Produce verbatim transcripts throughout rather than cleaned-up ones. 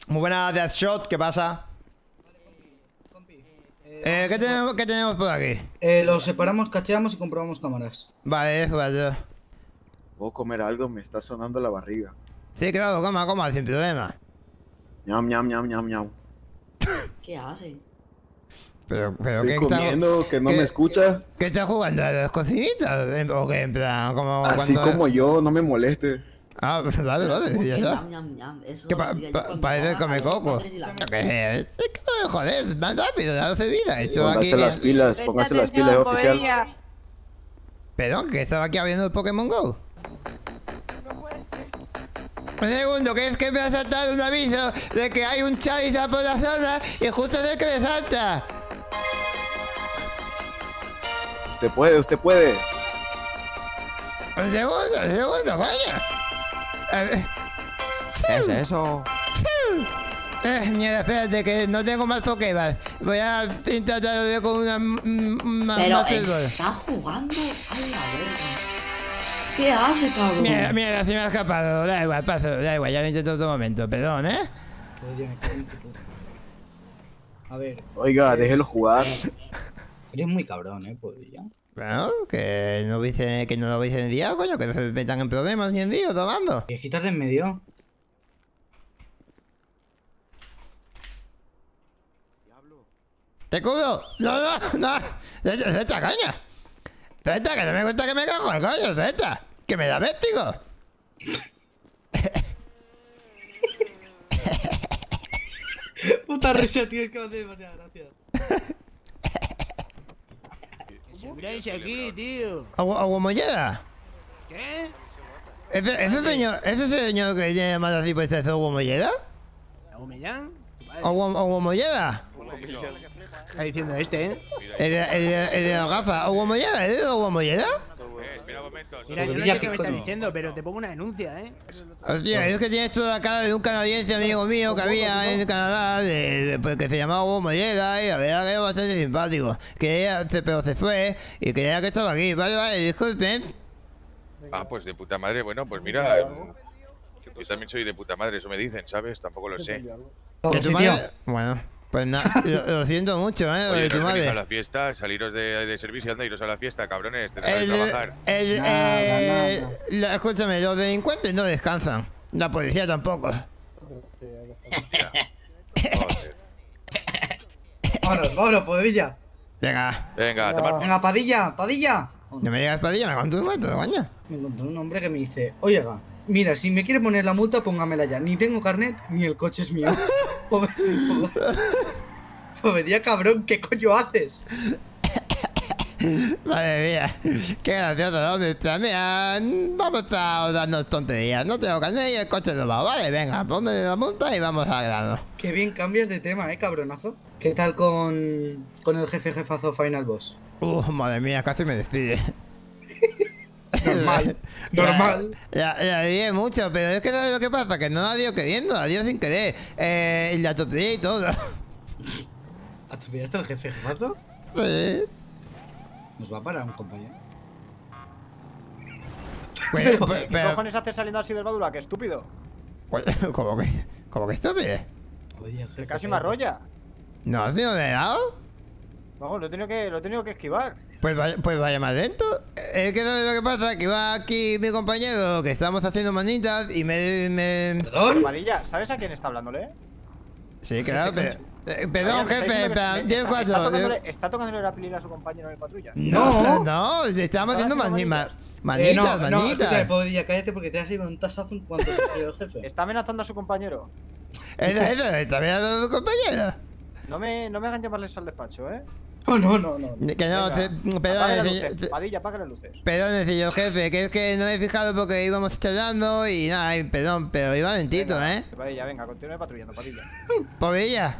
Muy buena Deathshot, ¿qué pasa? Eh, ¿qué tenemos, ¿qué tenemos por aquí? Eh, los separamos, cacheamos y comprobamos cámaras. Vale, eso vaya. ¿Puedo comer algo? Me está sonando la barriga. Sí, claro, coma, coma, sin problema. Ñam, ñam, ñam, ñam, ñam. ¿Qué hace? Pero, pero Estoy ¿qué comiendo, está, que no qué, me escucha. ¿Qué está jugando a las cocinitas? ¿O qué? En plan, como Así cuando... como yo, no me moleste. Ah, vale, vale, ya está. Ñam, ñam, ñam. Eso Que pa, sí, yo pa, cuando parece estaba come a las coco. madres y las- Que es que no me joder, más rápido, darse vida. Esto aquí... Póngase las pilas, póngase las pilas, oficial. Perdón, que estaba aquí abriendo el Pokémon Go. Un segundo, que es que me ha saltado un aviso de que hay un Charizard por la zona y justo es el que me salta. Usted puede, usted puede. Un segundo, un segundo, coño. A ver. ¿Qué es eso? Eh, mierda, espérate, que no tengo más Pokéballs. Voy a intentarlo de con una... una Pero Master Ball. está jugando a la verga. ¿Qué hace, cabrón? Mierda, mierda, se me ha escapado. Da igual, paso, da igual, ya lo intento otro momento. Perdón, ¿eh? Oye, me cago en tu puta. A ver, Oiga, déjelo jugar. eres muy cabrón, eh, pues ya. Bueno, que no hubiese, que no lo hubiesen día, coño, que no se metan en problemas ni en lío tomando. ¿Quieres quitarte en medio? ¡Te cubro! ¡No, no, no! ¡Zeta, Zeta, coño! ¡Zeta, que no me cuenta que me cago el coño, Zeta! ¡Que me da vértigo! Puta risa, tío, es que me hace demasiada gracia. Silencio aquí, tío. ¿Agua, agua mollera? ¿Qué? ¿Ese, ese señor, ese señor que tiene llamado así, pues es agua mollera? ¿Aumellán? ¿Agua, agua mollera? Está diciendo este, ¿eh? ¿El de, el de, el de la gafa? ¿Agua mollera? ¿Es de agua mollera? Mira, yo no sé qué me estás diciendo, pero te pongo una denuncia, ¿eh? Hostia, es que tienes toda la cara de un canadiense amigo mío que había en Canadá, de, de- pues, que se llamaba Hugo Molleda, y la verdad que era bastante simpático. Que ella se, pero se fue y creía que estaba aquí. Vale, vale, disculpen. Ah, pues de puta madre. Bueno, pues mira, yo también soy de puta madre, eso me dicen, ¿sabes? Tampoco lo sé. ¿Que tu madre? Bueno, pues nada, lo, lo siento mucho, ¿eh? Lo Oye, de tu no os venís a madre. la fiesta, saliros de, de servicio, anda, iros a la fiesta, cabrones, tendrás que El, trabajar. el, Nada, eh, nada. la- escúchame, los delincuentes no descansan. La policía tampoco. Joder. Vámonos, vámonos, Podilla. Venga, Venga, a tomar por... Venga, Padilla, Padilla. no me digas padilla, me conté un momento, coño. Me encontré un hombre que me dice, oiga, mira, si me quiere poner la multa, póngamela ya. Ni tengo carnet, ni el coche es mío. Pobre, pobre. Podría, cabrón, ¿qué coño haces? Madre mía, qué gracioso, ¿no? Me plan, mira, vamos a darnos tonterías. No tengo carnet y el coche no va. Vale, venga, ponme la multa y vamos al grano. Qué bien cambias de tema, eh, cabronazo. ¿Qué tal con, con el jefe jefazo Final Boss? Uf, madre mía, casi me despide. Normal, normal. La, la, la lié mucho, pero es que ¿sabes lo que pasa? Que no la dio queriendo, la dio sin querer. Eh, y la atropellé y todo. ¿Atropellaste al jefe jefazo? Sí. Nos va a parar un compañero. Pues, pues, ¿Qué pero, cojones haces saliendo así del Badula? ¡Qué estúpido! pues, ¿cómo que? ¿Cómo que esto me? Oye, Que casi me arrolla. ¿No has sido de lado? Vamos, lo he tenido que, lo he tenido que esquivar. Pues vaya, pues vaya más lento. Es que ¿sabes lo que pasa? Que va aquí mi compañero, que estamos haciendo manitas y me... me... ¿Perdón? Padilla, ¿sabes a quién está hablándole? Sí, claro, pero... eh, Perdón, Padilla, me está jefe, diciendo que- pero que diez está- cuatro. Está tocándole, está tocándole la pilila a su compañero en el patrulla. No, no, estamos haciendo haciendo mani- ma- manitas. manitas, Eh, no, no, manitas. escúchame, Podilla, cállate porque te has ido un tasazo en cuanto se ha ido el jefe. Está amenazando a su compañero. Eso, eso, está mirando a tu compañero. No me, no me hagan llamarles al despacho, ¿eh? No, no, no, no. Que no, Venga, se- apaga perdón, las señor- luces. Padilla, apaga las luces. perdón, señor jefe, que es que no me he fijado porque íbamos charlando y nada, ay, perdón, pero iba lentito, Venga, ¿eh? Padilla, venga, continúe patrullando, Padilla. Pobilla.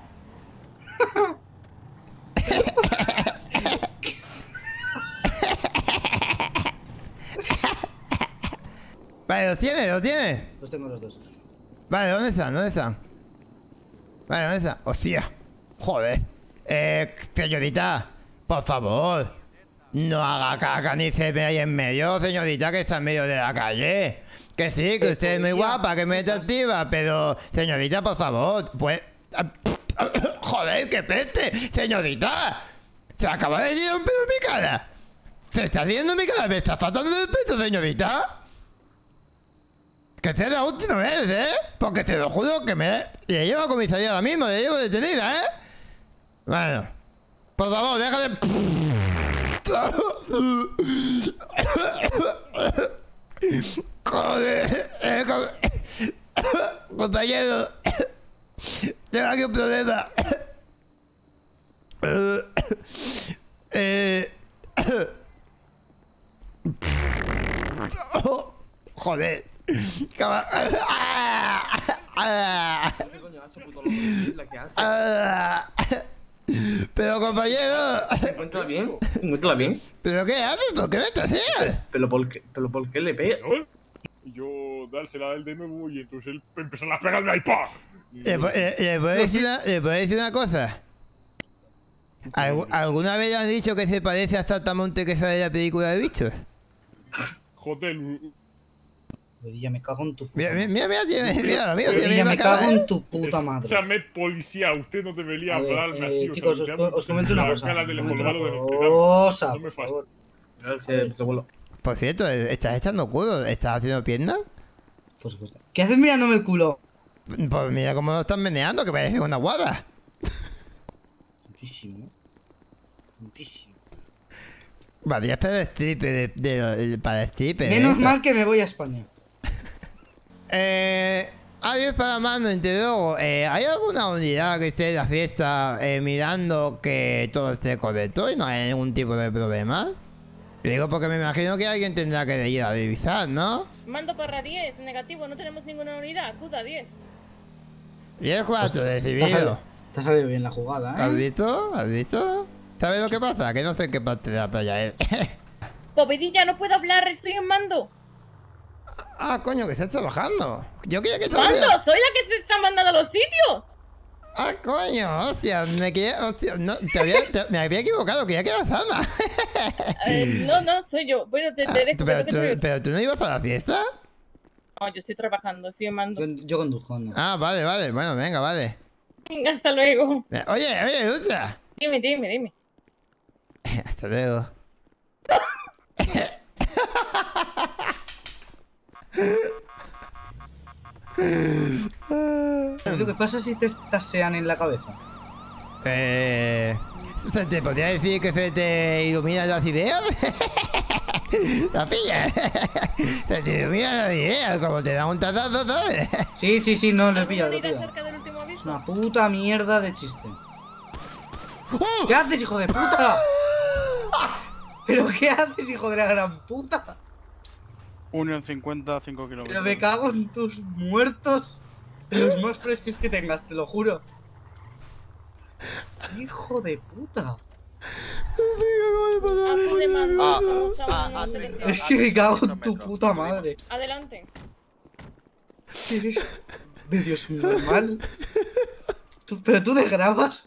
Vale, los tiene, los tiene. Los tengo los dos. Vale, ¿dónde están? ¿Dónde están? Vale, ¿dónde están? Hostia. Joder. Eh, señorita, por favor. No haga caca ni se ve ahí en medio, señorita, que está en medio de la calle. Que sí, que usted es muy guapa, que es muy atractiva, pero... Señorita, por favor, pues... Joder, qué peste, señorita. Se acaba de ir un pedo en mi cara. Se está haciendo en mi cara, me está faltando el respeto, señorita. Que sea la última vez, ¿eh? Porque te lo juro que me... Le llevo a comisaría ahora mismo, le llevo detenida, ¿eh? Bueno. Por favor, deja de... Joder, eh, co- compañero, tengo aquí un problema. Eh, joder. Cama- Pero compañero, ¿Se encuentra bien? ¿Se encuentra bien? ¿pero qué haces? ¿Por qué me haces? ¿Pero por qué, pero por qué le pega? Y yo dársela a él de nuevo y entonces él empezó a pegarme ahí, ¡pa! ¿Le, pu- le- le puedo decir una, ¿Le puedo decir una cosa? ¿Algu- ¿Alguna vez le han dicho que se parece a Saltamonte que sale de la película de bichos? Joder, Bobadilla, me cago en tu puta Mira, madre. mira, mira, mira, mira, mira, mira, Bobadilla, mira, me acaba, cago ¿eh? en tu puta madre. escúchame, policía, usted no debería A ver, hablarme eh, así. chicos, o sea, os, ya co- me- os comento una la cosa. cara del os comento jorobado una del hospital. cosa, No me por fastidies. favor. Gracias, abuelo. Por cierto, ¿estás echando culo? ¿Estás haciendo piernas? Por supuesto. ¿Qué haces mirándome el culo? Pues mira cómo lo están meneando, que parece una guada. Tontísimo. Tontísimo. Vale, para el stripper, de, de- de- para el stripper. Menos ¿eh? mal que me voy a España. Eh, adiós para mano, entre luego. Eh, ¿Hay alguna unidad que esté en la fiesta eh, mirando que todo esté correcto y no hay ningún tipo de problema? Digo porque me imagino que alguien tendrá que ir a revisar, ¿no? Mando para diez, negativo, no tenemos ninguna unidad, acuda diez. Y el cuatro Te ha recibido. salido, te ha salido bien la jugada, ¿Has ¿eh? visto? ¿Has visto? ¿Sabes lo que pasa? Que no sé en qué parte de la playa es. Pobedilla, no puedo hablar, estoy en mando. Ah, coño, que estás trabajando. Yo quería que ¡Mando! trabajaras. ¡Soy la que se está mandando a los sitios! Ah, coño, hostia, me quería, hostia, no, te había, te- me había equivocado, quería que era Zama. Eh, no, no, soy yo. Bueno, te, te Ah, dejo, pero, pero que tú, soy yo. pero tú no ibas a la fiesta. No, yo estoy trabajando, estoy en mando. Yo, yo condujo, no. Ah, vale, vale, bueno, venga, vale. Venga, hasta luego. Eh, Oye, oye, Lucha. Dime, dime, dime. Hasta luego. ¿Lo que pasa si te tasean en la cabeza? Eh, ¿Se te podría decir que se te iluminan las ideas? ¿La pillas? Se te iluminan las ideas, como te da un tazazo, ¿sabes? Sí, sí, sí, no, lo he pillado, lo he ¿Unidad pillado. cerca del último Es aviso? una puta mierda de chiste. ¡Oh! ¿Qué haces, hijo de puta? ¿Pero qué haces, hijo de la gran puta? Unión cincuenta, cinco kilómetros. Pero me cago en tus muertos. Los más frescos que tengas, te lo juro. Hijo de puta. Acude, mando. Ah, Vamos a ah, una ah, selección. Es que me cago en tu puta madre. Adelante. Eres medio subnormal. Tú- Pero tú te grabas.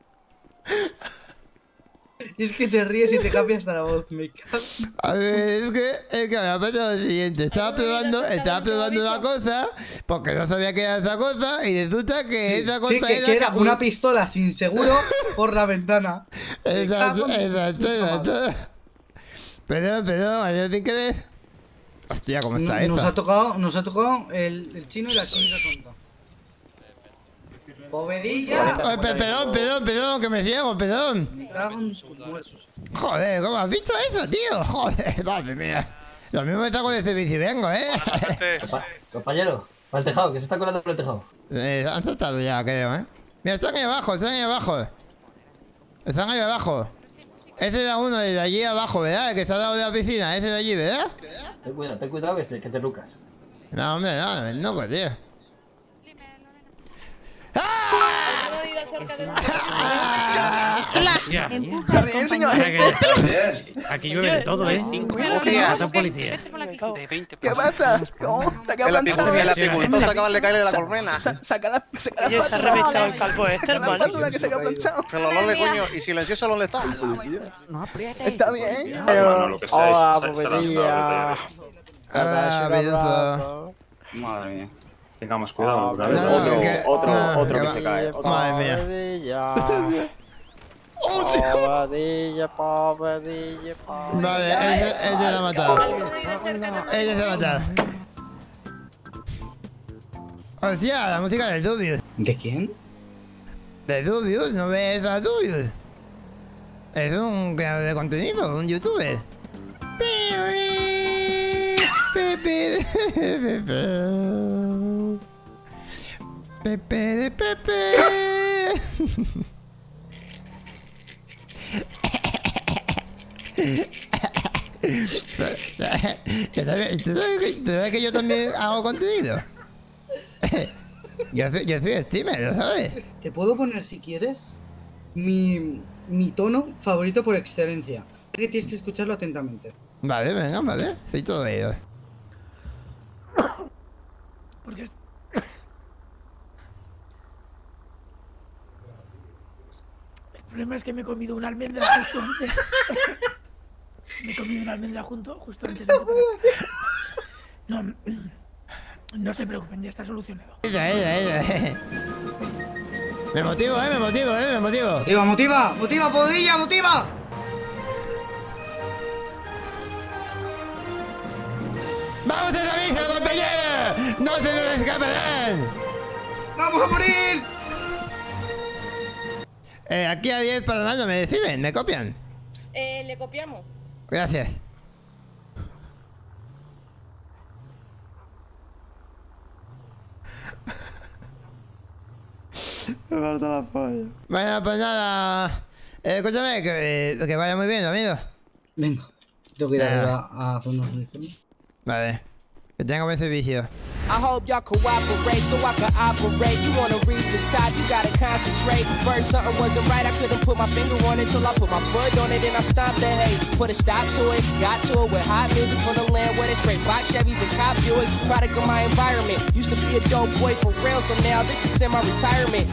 Y es que te ríes y te cambias la voz, me cago. A ver, es que, es que me ha pasado lo siguiente. Estaba probando, estaba probando una cosa, porque no sabía que era esa cosa, y resulta que esa cosa Sí, que, era... que era que- una pistola sin seguro por la ventana. Me Exacto, cago en tu exacto, puta madre. exacto. Perdón, perdón, había sin querer. Hostia, ¿cómo está No- Nos eso? ha tocado, nos ha tocado el, el chino y la chinita tonta. ¡Povedilla! Ay, pe- perdón, perdón, perdón, que me ciego, perdón. Me cago en tus muertos. Joder, ¿cómo has visto eso, tío? Joder, madre mía. Lo mismo me saco de servicio y vengo, ¿eh? Compañero, para el tejado, que se está colando por el tejado. Eh, han saltado ya, creo, ¿eh? Mira, están ahí abajo, están ahí abajo. Están ahí abajo. Ese era uno de allí abajo, ¿verdad? El que está al lado de la piscina, ese de allí, ¿verdad? Ten cuidado, ten cuidado que te, que te lucas. No, hombre, no, no, no, tío. ¿Alguna unidad cerca del último Está bien, señor agente. Aquí llueve de todo, ¿eh? Matan policía. ¿Qué pasa? ¿Cómo? ¿Te queda planchado? El apicultor se acaba de caer de la colmena. Saca la, saca la Oye, se ha reventado el calvo este, Saca la hermano. espátula que se queda planchado. Pero olor de coño, y silencioso dónde está. No aprietes. Está bien. Hola, Bobería. Ah, pedazo. Madre mía. Tengamos cuidado. No, no, otro, que- otro, no, otro que que va- se cae. Otro. Madre mía. Pavadilla, pavadilla, pavadilla. Vale, ese, ese se ha matado. Ese se ha matado. Hostia, la música del Dubius. ¿De quién? ¿De Dubius? ¿No ves a Dubius? Es un creador de contenido, un youtuber. Pepe, Pepe, Pepe de Pepe. ¿Tú sabes, tú sabes que, tú sabes que yo también hago contenido? Yo soy, yo soy streamer, ¿lo sabes? Te puedo poner, si quieres, mi, mi tono favorito por excelencia. Que tienes que escucharlo atentamente. Vale, venga, vale. Soy todo ello. Porque es- El problema es que me he comido una almendra justo antes. Me he comido una almendra junto, justo antes de empezar. No, no se preocupen, ya está solucionado. Ella, ella, ella. Me motivo, eh, me motivo, eh, me motivo. Motiva, motiva, motiva, podilla, motiva. ¡Vamos a la misa, compañeros! ¡No se nos escaparán! ¡Vamos a morir! Eh, aquí a diez para más no me deciden, me copian. Eh, le copiamos. Gracias. Me falta la polla. Bueno, pues nada. Eh, escúchame, que, que vaya muy bien, amigo. Venga, tengo que ir Nah. arriba a hacer unos uniformes. Vale. Que tenga buen servicio. I hope y'all cooperate so I can operate. You wanna reach the top, you gotta concentrate. First something wasn't right, I couldn't put my finger on it till I put my foot on it and I stopped the hate. Put a stop to it, got to it with hot music from the land where they straight box Chevys and cop viewers. Product of my environment. Used to be a dope boy for real, so now this is semi-retirement.